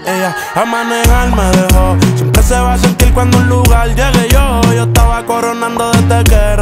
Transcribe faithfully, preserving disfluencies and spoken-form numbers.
Ella a manejar me dejó. Siempre se va a sentir cuando un lugar llegue yo. Yo estaba coronando desde que